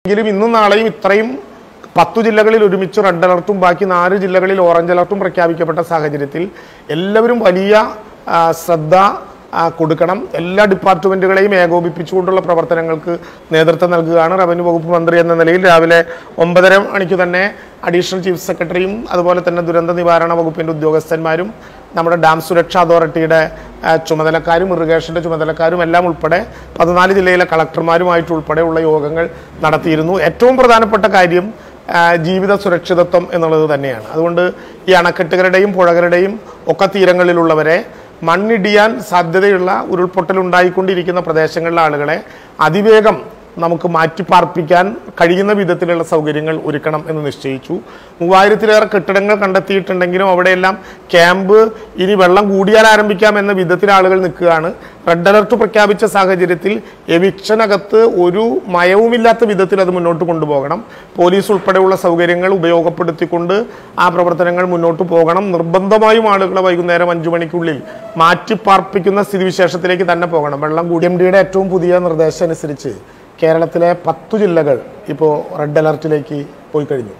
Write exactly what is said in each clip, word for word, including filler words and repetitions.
എങ്കിലും ഇന്നും നാളെയും ഇത്രയും പത്തു ജില്ലകളിൽ ഒരുമിച്ച് റെഡ് അലർട്ടും ബാക്കി നാല് ജില്ലകളിൽ ഓറഞ്ച് അലർട്ടും പ്രഖ്യാപിക്കപ്പെട്ട സാഹചര്യത്തിൽ എല്ലാവരും വലിയ ശ്രദ്ധ കൊടുക്കണം. എല്ലാ ഡിപ്പാർട്ട്മെന്റുകളെയും ഏകോപിപ്പിച്ചുകൊണ്ടുള്ള പ്രവർത്തനങ്ങൾക്ക് നേതൃത്വം നൽകുകയാണ്. റവന്യൂ വകുപ്പ് മന്ത്രി എന്ന നിലയിൽ രാവിലെ ഒമ്പതര മണിക്ക് തന്നെ അഡീഷണൽ ചീഫ് സെക്രട്ടറിയും അതുപോലെ തന്നെ ദുരന്ത നിവാരണ വകുപ്പിൻ്റെ ഉദ്യോഗസ്ഥന്മാരും നമ്മുടെ ഡാം സുരക്ഷാ അതോറിറ്റിയുടെ ചുമതലക്കാരും ഇറിഗേഷൻ്റെ ചുമതലക്കാരും എല്ലാം ഉൾപ്പെടെ പതിനാല് ജില്ലയിലെ കളക്ടർമാരുമായിട്ട് ഉൾപ്പെടെയുള്ള യോഗങ്ങൾ നടത്തിയിരുന്നു. ഏറ്റവും പ്രധാനപ്പെട്ട കാര്യം ജീവിത സുരക്ഷിതത്വം എന്നുള്ളത് തന്നെയാണ്. അതുകൊണ്ട് ഈ അണക്കെട്ടുകളുടെയും പുഴകളുടെയും ഒക്കെ തീരങ്ങളിലുള്ളവരെ മണ്ണിടിയാൻ സാധ്യതയുള്ള ഉരുൾപൊട്ടൽ ഉണ്ടായിക്കൊണ്ടിരിക്കുന്ന പ്രദേശങ്ങളിലെ ആളുകളെ അതിവേഗം നമുക്ക് മാറ്റിപ്പാർപ്പിക്കാൻ കഴിയുന്ന വിധത്തിലുള്ള സൗകര്യങ്ങൾ ഒരുക്കണം എന്ന് നിശ്ചയിച്ചു. മൂവായിരത്തിലേറെ കെട്ടിടങ്ങൾ കണ്ടെത്തിയിട്ടുണ്ടെങ്കിലും അവിടെയെല്ലാം ക്യാമ്പ് ഇനി വെള്ളം കൂടിയാൽ ആരംഭിക്കാം എന്ന വിധത്തിൽ ആളുകൾ നിൽക്കുകയാണ്. റെഡ് അലർട്ട് പ്രഖ്യാപിച്ച സാഹചര്യത്തിൽ എവിക്ഷനകത്ത് ഒരു മയവുമില്ലാത്ത വിധത്തിൽ അത് മുന്നോട്ട് കൊണ്ടുപോകണം. പോലീസ് ഉൾപ്പെടെയുള്ള സൗകര്യങ്ങൾ ഉപയോഗപ്പെടുത്തിക്കൊണ്ട് ആ പ്രവർത്തനങ്ങൾ മുന്നോട്ട് പോകണം. നിർബന്ധമായും ആളുകളെ വൈകുന്നേരം അഞ്ചു മണിക്കുള്ളിൽ മാറ്റിപ്പാർപ്പിക്കുന്ന സ്ഥിതിവിശേഷത്തിലേക്ക് തന്നെ പോകണം. വെള്ളം കൂടി എം ഡിയുടെ ഏറ്റവും പുതിയ നിർദ്ദേശം അനുസരിച്ച് കേരളത്തിലെ പത്തു ജില്ലകൾ ഇപ്പോൾ റെഡ് അലർട്ടിലേക്ക് പോയി കഴിഞ്ഞു.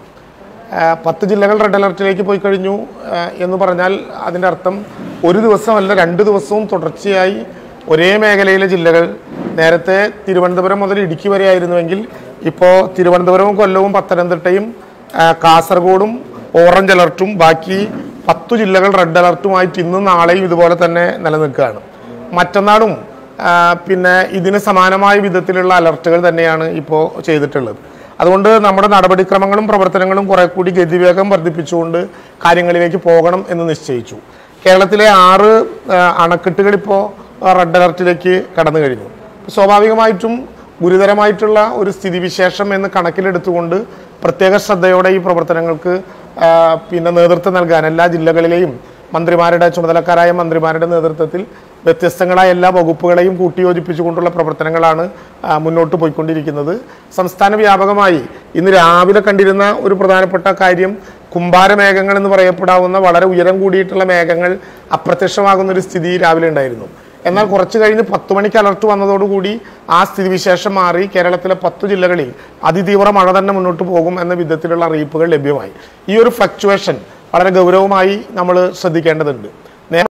പത്ത് ജില്ലകൾ റെഡ് അലർട്ടിലേക്ക് പോയി കഴിഞ്ഞു എന്ന് പറഞ്ഞാൽ അതിൻ്റെ അർത്ഥം ഒരു ദിവസമല്ല രണ്ട് ദിവസവും തുടർച്ചയായി ഒരേ മേഖലയിലെ ജില്ലകൾ, നേരത്തെ തിരുവനന്തപുരം മുതൽ ഇടുക്കി വരെ ആയിരുന്നുവെങ്കിൽ ഇപ്പോൾ തിരുവനന്തപുരവും കൊല്ലവും പത്തനംതിട്ടയും കാസർഗോഡും ഓറഞ്ച് അലർട്ടും ബാക്കി പത്തു ജില്ലകൾ റെഡ് അലർട്ടുമായിട്ട് ഇന്നും നാളെയും ഇതുപോലെ തന്നെ നിലനിൽക്കുകയാണ്. മറ്റന്നാളും പിന്നെ ഇതിന് സമാനമായ വിധത്തിലുള്ള അലർട്ടുകൾ തന്നെയാണ് ഇപ്പോൾ ചെയ്തിട്ടുള്ളത്. അതുകൊണ്ട് നമ്മുടെ നടപടിക്രമങ്ങളും പ്രവർത്തനങ്ങളും കുറെ കൂടി ഗതിവേഗം വർദ്ധിപ്പിച്ചുകൊണ്ട് കാര്യങ്ങളിലേക്ക് പോകണം എന്ന് നിശ്ചയിച്ചു. കേരളത്തിലെ ആറ് അണക്കെട്ടുകൾ ഇപ്പോൾ റെഡ് അലർട്ടിലേക്ക് കടന്നു കഴിഞ്ഞു. സ്വാഭാവികമായിട്ടും ഗുരുതരമായിട്ടുള്ള ഒരു സ്ഥിതിവിശേഷം എന്ന് കണക്കിലെടുത്തുകൊണ്ട് പ്രത്യേക ശ്രദ്ധയോടെ ഈ പ്രവർത്തനങ്ങൾക്ക് പിന്നെ നേതൃത്വം നൽകാൻ എല്ലാ ജില്ലകളിലെയും മന്ത്രിമാരുടെ ചുമതലക്കാരായ മന്ത്രിമാരുടെ നേതൃത്വത്തിൽ വ്യത്യസ്തങ്ങളായ എല്ലാ വകുപ്പുകളെയും കൂട്ടിയോജിപ്പിച്ചുകൊണ്ടുള്ള പ്രവർത്തനങ്ങളാണ് മുന്നോട്ട് പോയിക്കൊണ്ടിരിക്കുന്നത്. സംസ്ഥാന വ്യാപകമായി ഇന്ന് രാവിലെ കണ്ടിരുന്ന ഒരു പ്രധാനപ്പെട്ട കാര്യം കുമ്പാര മേഘങ്ങൾ എന്ന് പറയപ്പെടാവുന്ന വളരെ ഉയരം കൂടിയിട്ടുള്ള മേഘങ്ങൾ അപ്രത്യക്ഷമാകുന്ന ഒരു സ്ഥിതി രാവിലെ ഉണ്ടായിരുന്നു. എന്നാൽ കുറച്ച് കഴിഞ്ഞ് പത്ത് മണിക്ക് അലർട്ട് വന്നതോടുകൂടി ആ സ്ഥിതിവിശേഷം മാറി കേരളത്തിലെ പത്തു ജില്ലകളിൽ അതിതീവ്ര മഴ തന്നെ മുന്നോട്ട് പോകും എന്ന വിധത്തിലുള്ള അറിയിപ്പുകൾ ലഭ്യമായി. ഈ ഒരു ഫ്ലക്ച്വേഷൻ വളരെ ഗൗരവമായി നമ്മൾ ശ്രദ്ധിക്കേണ്ടതുണ്ട്.